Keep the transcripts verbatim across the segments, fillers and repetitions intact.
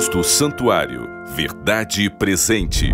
Lições do Santuário, Verdade Presente.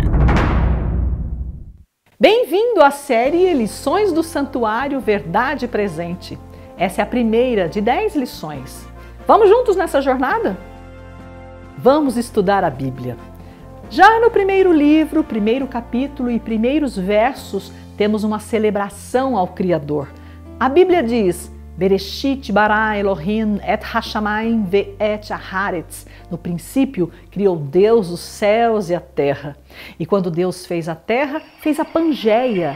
Bem-vindo à série Lições do Santuário, Verdade Presente. Essa é a primeira de dez lições. Vamos juntos nessa jornada? Vamos estudar a Bíblia. Já no primeiro livro, primeiro capítulo e primeiros versos, temos uma celebração ao Criador. A Bíblia diz: Bereshit bara Elohim et hashamayim ve'et haaretz. No princípio, criou Deus os céus e a terra. E quando Deus fez a terra, fez a Pangeia.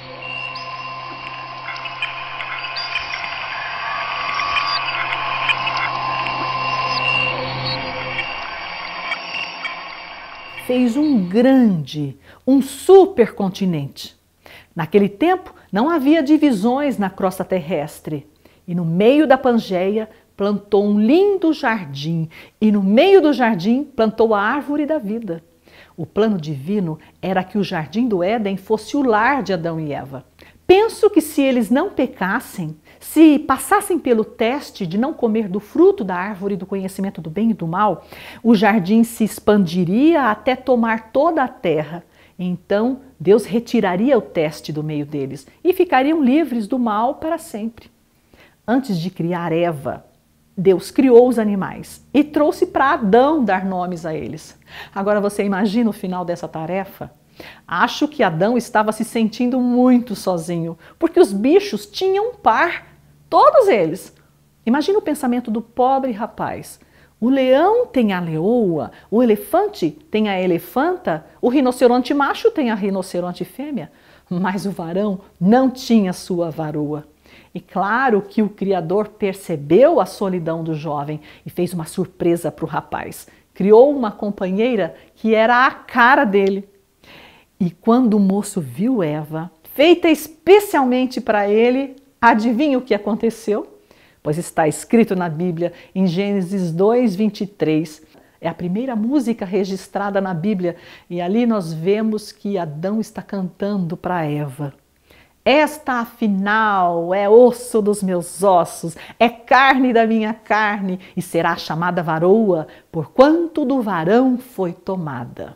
Fez um grande, um supercontinente. Naquele tempo, não havia divisões na crosta terrestre. E no meio da Pangeia plantou um lindo jardim, e no meio do jardim plantou a árvore da vida. O plano divino era que o jardim do Éden fosse o lar de Adão e Eva. Penso que se eles não pecassem, se passassem pelo teste de não comer do fruto da árvore do conhecimento do bem e do mal, o jardim se expandiria até tomar toda a terra. Então Deus retiraria o teste do meio deles e ficariam livres do mal para sempre. Antes de criar Eva, Deus criou os animais e trouxe para Adão dar nomes a eles. Agora você imagina o final dessa tarefa? Acho que Adão estava se sentindo muito sozinho, porque os bichos tinham um par, todos eles. Imagina o pensamento do pobre rapaz. O leão tem a leoa, o elefante tem a elefanta, o rinoceronte macho tem a rinoceronte fêmea, mas o varão não tinha sua varoa. E claro que o Criador percebeu a solidão do jovem e fez uma surpresa para o rapaz. Criou uma companheira que era a cara dele. E quando o moço viu Eva, feita especialmente para ele, adivinha o que aconteceu? Pois está escrito na Bíblia, em Gênesis dois, vinte e três. É a primeira música registrada na Bíblia. E ali nós vemos que Adão está cantando para Eva. Esta, afinal, é osso dos meus ossos, é carne da minha carne, e será chamada varoa, porquanto do varão foi tomada.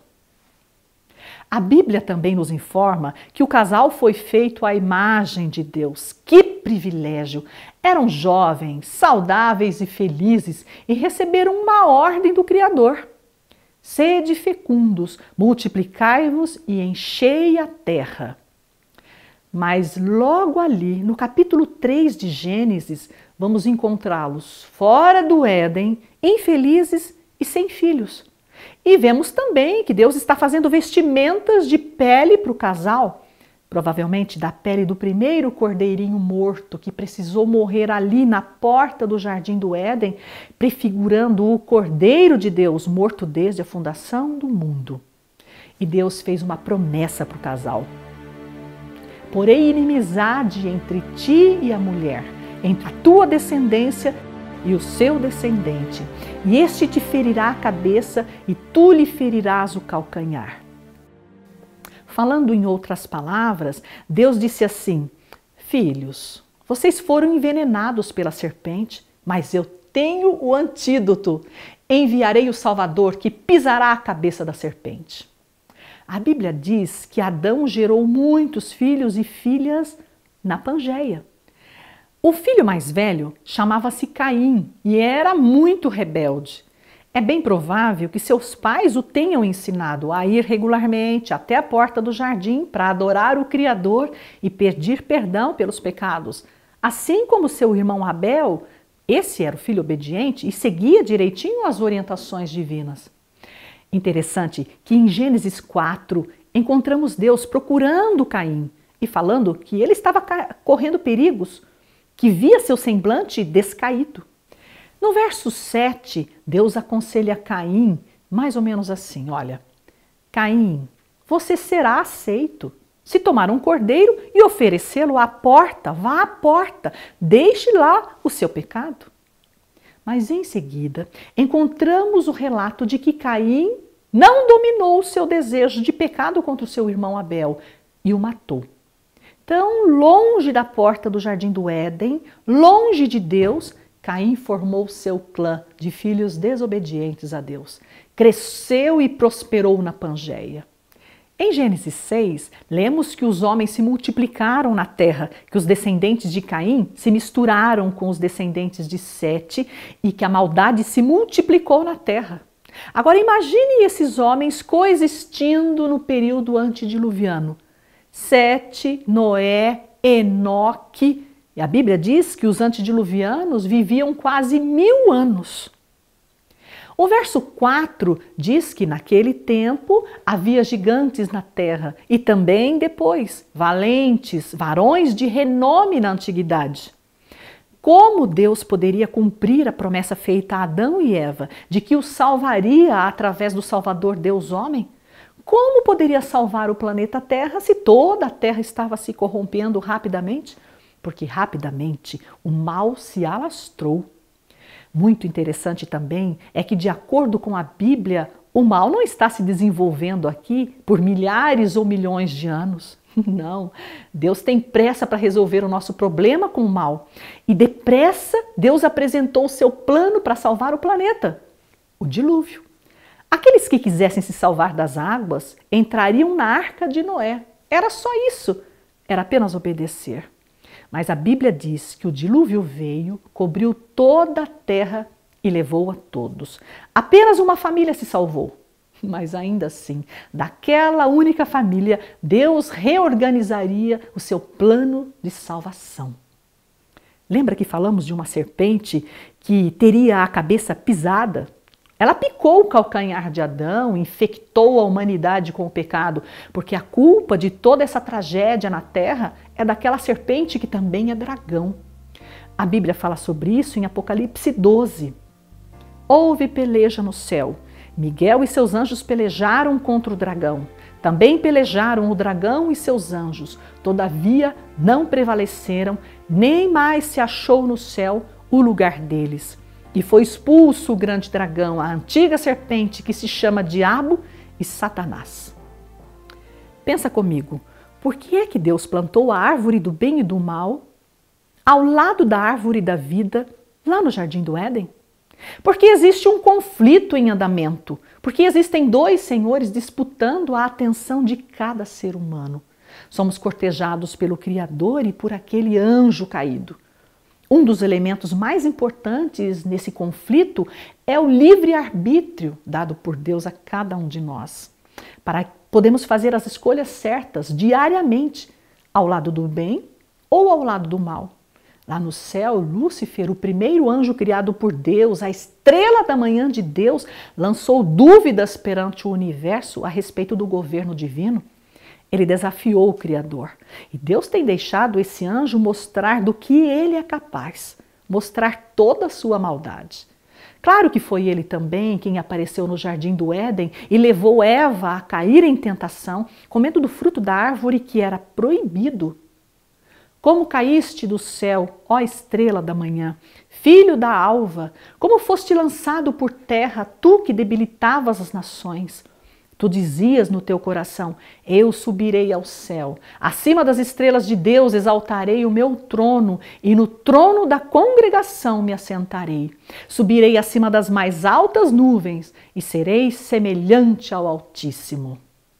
A Bíblia também nos informa que o casal foi feito à imagem de Deus. Que privilégio! Eram jovens, saudáveis e felizes e receberam uma ordem do Criador. Sede fecundos, multiplicai-vos e enchei a terra. Mas logo ali, no capítulo três de Gênesis, vamos encontrá-los fora do Éden, infelizes e sem filhos. E vemos também que Deus está fazendo vestimentas de pele para o casal, provavelmente da pele do primeiro cordeirinho morto que precisou morrer ali na porta do jardim do Éden, prefigurando o Cordeiro de Deus morto desde a fundação do mundo. E Deus fez uma promessa para o casal. Porém inimizade entre ti e a mulher, entre a tua descendência e o seu descendente, e este te ferirá a cabeça e tu lhe ferirás o calcanhar. Falando em outras palavras, Deus disse assim: filhos, vocês foram envenenados pela serpente, mas eu tenho o antídoto. Enviarei o Salvador que pisará a cabeça da serpente. A Bíblia diz que Adão gerou muitos filhos e filhas na Pangeia. O filho mais velho chamava-se Caim e era muito rebelde. É bem provável que seus pais o tenham ensinado a ir regularmente até a porta do jardim para adorar o Criador e pedir perdão pelos pecados. Assim como seu irmão Abel, esse era o filho obediente e seguia direitinho as orientações divinas. Interessante que em Gênesis quatro encontramos Deus procurando Caim e falando que ele estava correndo perigos, que via seu semblante descaído. No verso sete, Deus aconselha Caim mais ou menos assim: olha, Caim, você será aceito. Se tomar um cordeiro e oferecê-lo à porta, vá à porta, deixe lá o seu pecado. Mas em seguida, encontramos o relato de que Caim não dominou o seu desejo de pecado contra o seu irmão Abel e o matou. Tão longe da porta do jardim do Éden, longe de Deus, Caim formou seu clã de filhos desobedientes a Deus. cresceu e prosperou na Pangeia. Em Gênesis seis, lemos que os homens se multiplicaram na terra, que os descendentes de Caim se misturaram com os descendentes de Sete e que a maldade se multiplicou na terra. Agora imagine esses homens coexistindo no período antediluviano. Sete, Noé, Enoque, e a Bíblia diz que os antediluvianos viviam quase mil anos. O verso quatro diz que naquele tempo havia gigantes na terra e também depois valentes, varões de renome na antiguidade. Como Deus poderia cumprir a promessa feita a Adão e Eva de que os salvaria através do Salvador Deus homem? Como poderia salvar o planeta Terra se toda a Terra estava se corrompendo rapidamente? Porque rapidamente o mal se alastrou. Muito interessante também é que, de acordo com a Bíblia, o mal não está se desenvolvendo aqui por milhares ou milhões de anos. Não, Deus tem pressa para resolver o nosso problema com o mal. E depressa, Deus apresentou o seu plano para salvar o planeta, o dilúvio. Aqueles que quisessem se salvar das águas entrariam na arca de Noé. Era só isso, era apenas obedecer. Mas a Bíblia diz que o dilúvio veio, cobriu toda a terra e levou a todos. Apenas uma família se salvou. Mas ainda assim, daquela única família, Deus reorganizaria o seu plano de salvação. Lembra que falamos de uma serpente que teria a cabeça pisada? Ela picou o calcanhar de Adão, infectou a humanidade com o pecado, porque a culpa de toda essa tragédia na terra é daquela serpente que também é dragão. A Bíblia fala sobre isso em Apocalipse doze. Houve peleja no céu. Miguel e seus anjos pelejaram contra o dragão. Também pelejaram o dragão e seus anjos. Todavia não prevaleceram, nem mais se achou no céu o lugar deles. E foi expulso o grande dragão, a antiga serpente que se chama Diabo e Satanás. Pensa comigo, por que é que Deus plantou a árvore do bem e do mal ao lado da árvore da vida, lá no Jardim do Éden? Porque existe um conflito em andamento, porque existem dois senhores disputando a atenção de cada ser humano. Somos cortejados pelo Criador e por aquele anjo caído. Um dos elementos mais importantes nesse conflito é o livre-arbítrio dado por Deus a cada um de nós. Para podemos fazer as escolhas certas diariamente, ao lado do bem ou ao lado do mal. Lá no céu, Lúcifer, o primeiro anjo criado por Deus, a estrela da manhã de Deus, lançou dúvidas perante o universo a respeito do governo divino. Ele desafiou o Criador. E Deus tem deixado esse anjo mostrar do que ele é capaz, mostrar toda a sua maldade. Claro que foi ele também quem apareceu no Jardim do Éden e levou Eva a cair em tentação, comendo do fruto da árvore que era proibido. Como caíste do céu, ó estrela da manhã, filho da alva, como foste lançado por terra, tu que debilitavas as nações. Tu dizias no teu coração, eu subirei ao céu, acima das estrelas de Deus exaltarei o meu trono, e no trono da congregação me assentarei. Subirei acima das mais altas nuvens, e serei semelhante ao Altíssimo.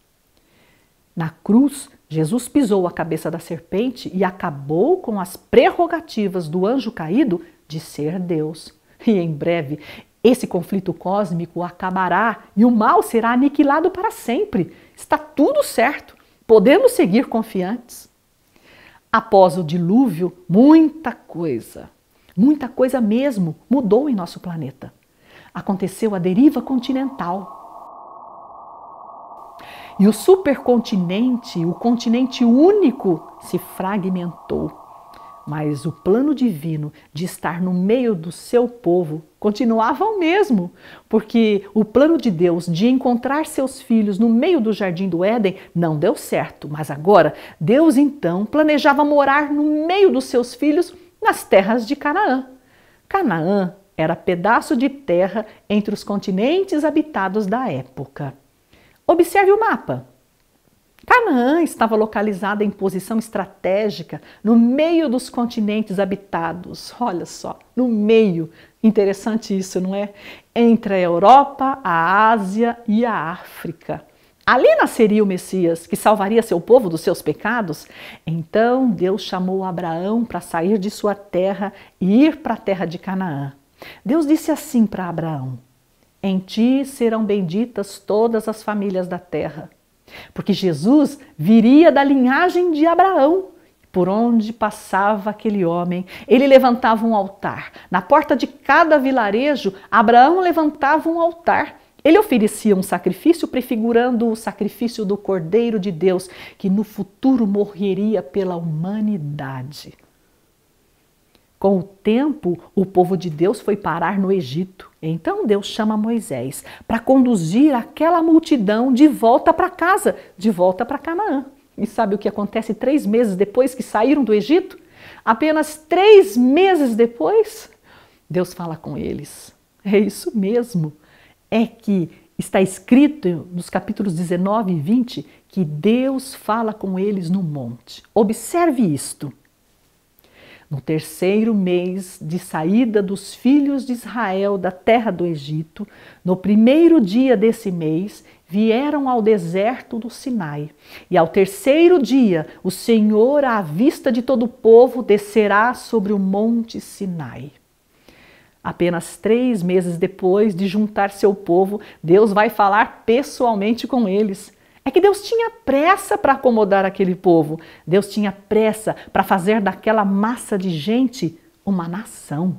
Na cruz, Jesus pisou a cabeça da serpente e acabou com as prerrogativas do anjo caído de ser Deus. E em breve, esse conflito cósmico acabará e o mal será aniquilado para sempre. Está tudo certo. Podemos seguir confiantes. Após o dilúvio, muita coisa, muita coisa mesmo mudou em nosso planeta. Aconteceu a deriva continental. E o supercontinente, o continente único, se fragmentou. Mas o plano divino de estar no meio do seu povo continuava o mesmo, porque o plano de Deus de encontrar seus filhos no meio do Jardim do Éden não deu certo. Mas agora, Deus então planejava morar no meio dos seus filhos nas terras de Canaã. Canaã era pedaço de terra entre os continentes habitados da época. Observe o mapa. Canaã estava localizada em posição estratégica no meio dos continentes habitados. Olha só, no meio. Interessante isso, não é? Entre a Europa, a Ásia e a África. Ali nasceria o Messias, que salvaria seu povo dos seus pecados. Então Deus chamou Abraão para sair de sua terra e ir para a terra de Canaã. Deus disse assim para Abraão: em ti serão benditas todas as famílias da terra. Porque Jesus viria da linhagem de Abraão. Por onde passava aquele homem, ele levantava um altar. Na porta de cada vilarejo, Abraão levantava um altar. Ele oferecia um sacrifício prefigurando o sacrifício do Cordeiro de Deus, que no futuro morreria pela humanidade. Com o tempo, o povo de Deus foi parar no Egito. Então Deus chama Moisés para conduzir aquela multidão de volta para casa, de volta para Canaã. E sabe o que acontece três meses depois que saíram do Egito? Apenas três meses depois, Deus fala com eles. É isso mesmo. É que está escrito nos capítulos dezenove e vinte que Deus fala com eles no monte. Observe isto. No terceiro mês de saída dos filhos de Israel da terra do Egito, no primeiro dia desse mês, vieram ao deserto do Sinai. E ao terceiro dia, o Senhor, à vista de todo o povo, descerá sobre o monte Sinai. Apenas três meses depois de juntar seu povo, Deus vai falar pessoalmente com eles. É que Deus tinha pressa para acomodar aquele povo. Deus tinha pressa para fazer daquela massa de gente uma nação.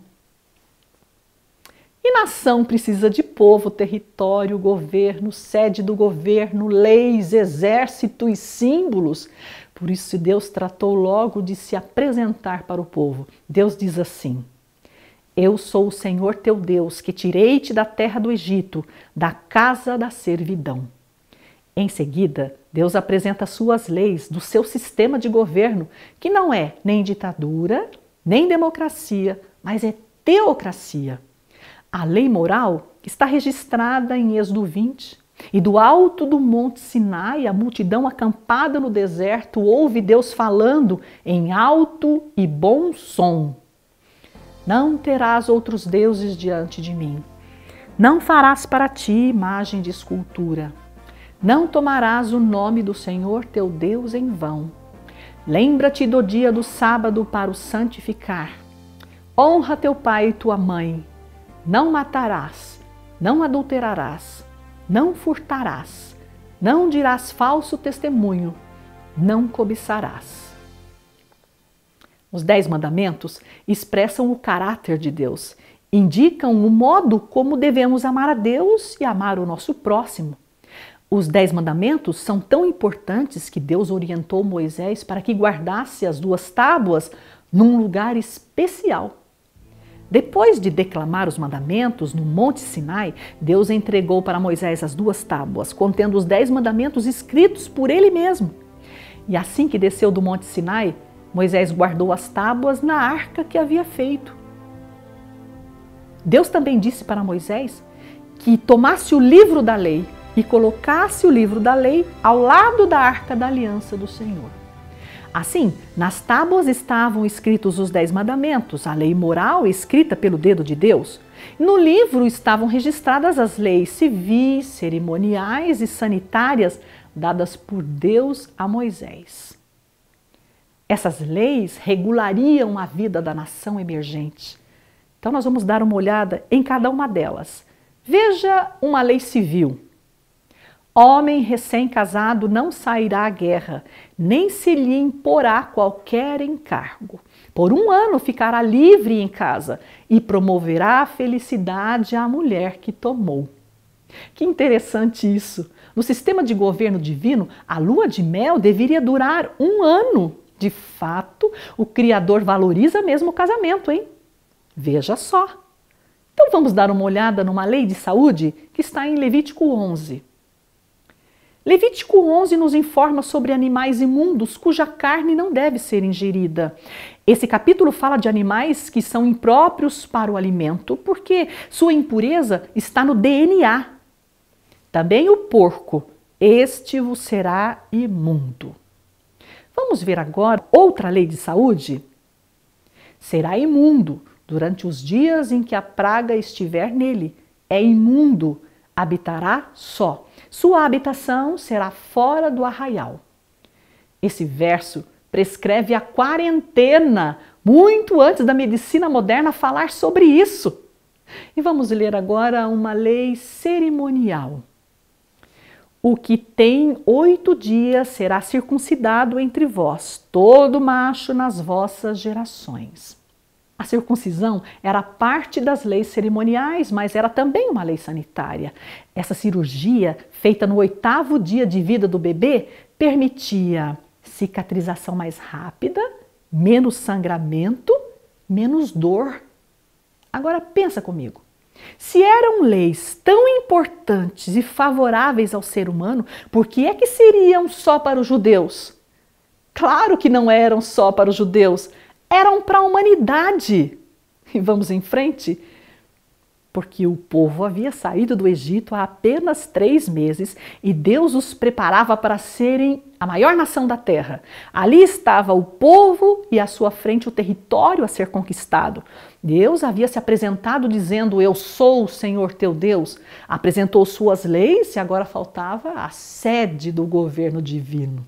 E nação precisa de povo, território, governo, sede do governo, leis, exército e símbolos. Por isso Deus tratou logo de se apresentar para o povo. Deus diz assim: eu sou o Senhor teu Deus, que tirei-te da terra do Egito, da casa da servidão. Em seguida, Deus apresenta suas leis do seu sistema de governo, que não é nem ditadura, nem democracia, mas é teocracia. A lei moral está registrada em Êxodo vinte. E do alto do monte Sinai, a multidão acampada no deserto ouve Deus falando em alto e bom som. Não terás outros deuses diante de mim. Não farás para ti imagem de escultura. Não tomarás o nome do Senhor teu Deus em vão. Lembra-te do dia do sábado para o santificar. Honra teu pai e tua mãe. Não matarás, não adulterarás, não furtarás, não dirás falso testemunho, não cobiçarás. Os Dez Mandamentos expressam o caráter de Deus, indicam o modo como devemos amar a Deus e amar o nosso próximo. Os Dez Mandamentos são tão importantes que Deus orientou Moisés para que guardasse as duas tábuas num lugar especial. Depois de declamar os mandamentos no Monte Sinai, Deus entregou para Moisés as duas tábuas, contendo os Dez Mandamentos escritos por ele mesmo. E assim que desceu do Monte Sinai, Moisés guardou as tábuas na arca que havia feito. Deus também disse para Moisés que tomasse o livro da lei e colocasse o livro da lei ao lado da arca da aliança do Senhor. Assim, nas tábuas estavam escritos os Dez Mandamentos, a lei moral escrita pelo dedo de Deus. No livro estavam registradas as leis civis, cerimoniais e sanitárias dadas por Deus a Moisés. Essas leis regulariam a vida da nação emergente. Então nós vamos dar uma olhada em cada uma delas. Veja uma lei civil. Homem recém-casado não sairá à guerra, nem se lhe imporá qualquer encargo. Por um ano ficará livre em casa e promoverá a felicidade à mulher que tomou. Que interessante isso! No sistema de governo divino, a lua de mel deveria durar um ano. De fato, o Criador valoriza mesmo o casamento, hein? Veja só! Então vamos dar uma olhada numa lei de saúde que está em Levítico onze. Levítico onze nos informa sobre animais imundos cuja carne não deve ser ingerida. Esse capítulo fala de animais que são impróprios para o alimento, porque sua impureza está no D N A. Também o porco, este vos será imundo. Vamos ver agora outra lei de saúde? Será imundo durante os dias em que a praga estiver nele. É imundo, habitará só. Sua habitação será fora do arraial. Esse verso prescreve a quarentena, muito antes da medicina moderna falar sobre isso. E vamos ler agora uma lei cerimonial. O que tem oito dias será circuncidado entre vós, todo macho nas vossas gerações. A circuncisão era parte das leis cerimoniais, mas era também uma lei sanitária. Essa cirurgia, feita no oitavo dia de vida do bebê, permitia cicatrização mais rápida, menos sangramento, menos dor. Agora pensa comigo. Se eram leis tão importantes e favoráveis ao ser humano, por que é que seriam só para os judeus? Claro que não eram só para os judeus, eram para a humanidade. E vamos em frente? Porque o povo havia saído do Egito há apenas três meses e Deus os preparava para serem a maior nação da terra. Ali estava o povo e à sua frente o território a ser conquistado. Deus havia se apresentado dizendo: eu sou o Senhor teu Deus. Apresentou suas leis e agora faltava a sede do governo divino.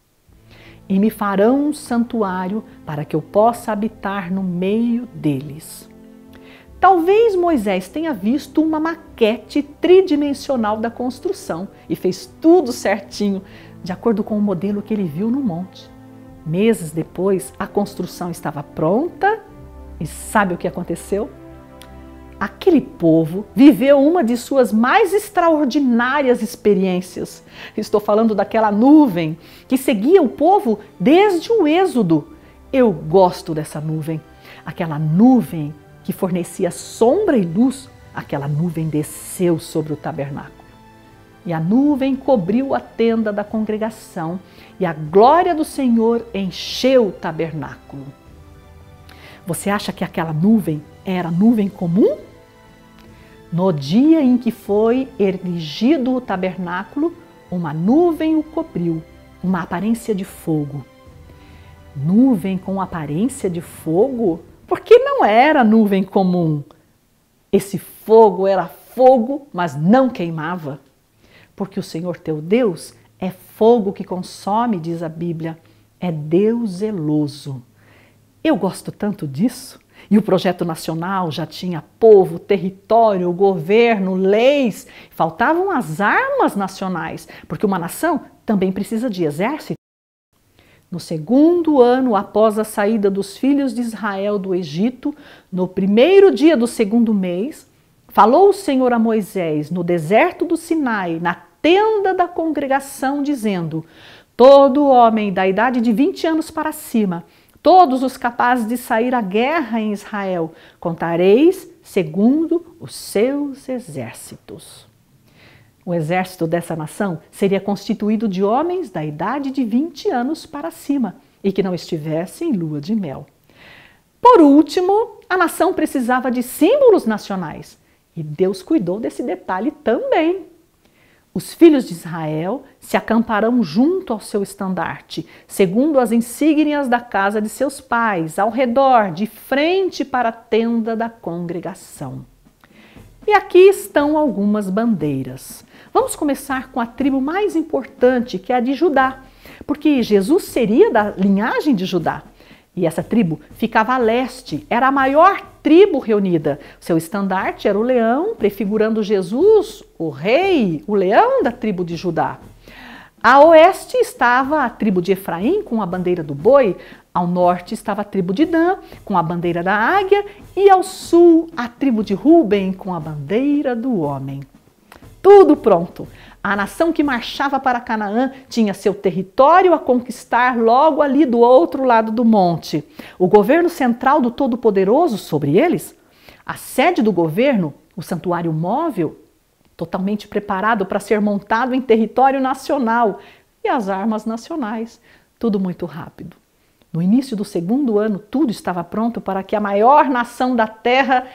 E me farão um santuário para que eu possa habitar no meio deles. Talvez Moisés tenha visto uma maquete tridimensional da construção e fez tudo certinho, de acordo com o modelo que ele viu no monte. Meses depois, a construção estava pronta e sabe o que aconteceu? Aquele povo viveu uma de suas mais extraordinárias experiências. Estou falando daquela nuvem que seguia o povo desde o Êxodo. Eu gosto dessa nuvem. Aquela nuvem que fornecia sombra e luz, aquela nuvem desceu sobre o tabernáculo. E a nuvem cobriu a tenda da congregação e a glória do Senhor encheu o tabernáculo. Você acha que aquela nuvem era nuvem comum? No dia em que foi erigido o tabernáculo, uma nuvem o cobriu, uma aparência de fogo. Nuvem com aparência de fogo? Porque não era nuvem comum. Esse fogo era fogo, mas não queimava. Porque o Senhor teu Deus é fogo que consome, diz a Bíblia. É Deus zeloso. Eu gosto tanto disso. E o projeto nacional já tinha povo, território, governo, leis. Faltavam as armas nacionais, porque uma nação também precisa de exército. No segundo ano após a saída dos filhos de Israel do Egito, no primeiro dia do segundo mês, falou o Senhor a Moisés no deserto do Sinai, na tenda da congregação, dizendo: todo homem da idade de vinte anos para cima, todos os capazes de sair à guerra em Israel, contareis segundo os seus exércitos. O exército dessa nação seria constituído de homens da idade de vinte anos para cima e que não estivessem em lua de mel. Por último, a nação precisava de símbolos nacionais e Deus cuidou desse detalhe também. Os filhos de Israel se acamparão junto ao seu estandarte, segundo as insígnias da casa de seus pais, ao redor, de frente para a tenda da congregação. E aqui estão algumas bandeiras. Vamos começar com a tribo mais importante, que é a de Judá, porque Jesus seria da linhagem de Judá. E essa tribo ficava a leste, era a maior tribo reunida. Seu estandarte era o leão, prefigurando Jesus, o rei, o leão da tribo de Judá. A oeste estava a tribo de Efraim, com a bandeira do boi. Ao norte estava a tribo de Dan, com a bandeira da águia. E ao sul, a tribo de Ruben, com a bandeira do homem. Tudo pronto. A nação que marchava para Canaã tinha seu território a conquistar logo ali do outro lado do monte. O governo central do Todo-Poderoso sobre eles, a sede do governo, o santuário móvel, totalmente preparado para ser montado em território nacional, e as armas nacionais, tudo muito rápido. No início do segundo ano, tudo estava pronto para que a maior nação da terra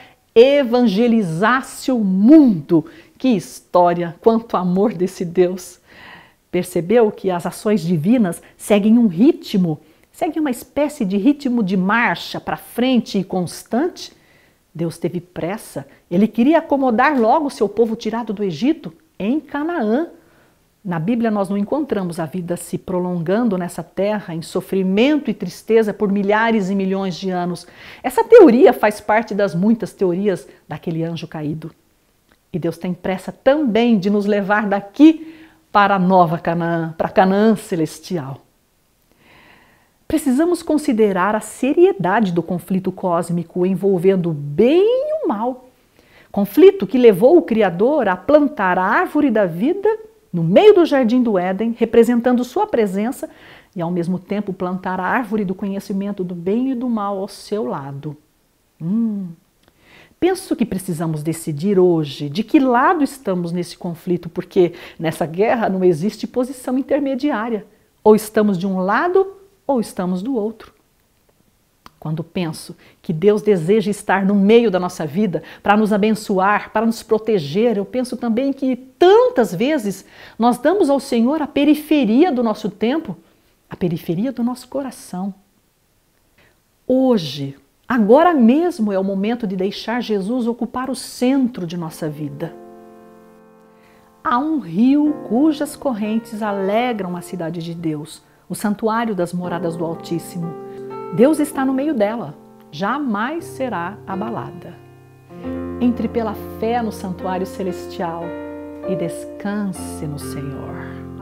evangelizasse o mundo. Que história, quanto amor desse Deus! Percebeu que as ações divinas seguem um ritmo, seguem uma espécie de ritmo de marcha para frente e constante? Deus teve pressa, ele queria acomodar logo o seu povo tirado do Egito, em Canaã. Na Bíblia nós não encontramos a vida se prolongando nessa terra em sofrimento e tristeza por milhares e milhões de anos. Essa teoria faz parte das muitas teorias daquele anjo caído. E Deus tem pressa também de nos levar daqui para a nova Canaã, para a Canaã celestial. Precisamos considerar a seriedade do conflito cósmico envolvendo o bem e o mal. Conflito que levou o Criador a plantar a árvore da vida no meio do jardim do Éden, representando sua presença, e ao mesmo tempo plantar a árvore do conhecimento do bem e do mal ao seu lado. Hum. Penso que precisamos decidir hoje de que lado estamos nesse conflito, porque nessa guerra não existe posição intermediária. Ou estamos de um lado ou estamos do outro. Quando penso que Deus deseja estar no meio da nossa vida para nos abençoar, para nos proteger, eu penso também que tantas vezes nós damos ao Senhor a periferia do nosso tempo, a periferia do nosso coração. Hoje, agora mesmo é o momento de deixar Jesus ocupar o centro de nossa vida. Há um rio cujas correntes alegram a cidade de Deus, o santuário das moradas do Altíssimo. Deus está no meio dela, jamais será abalada. Entre pela fé no santuário celestial e descanse no Senhor.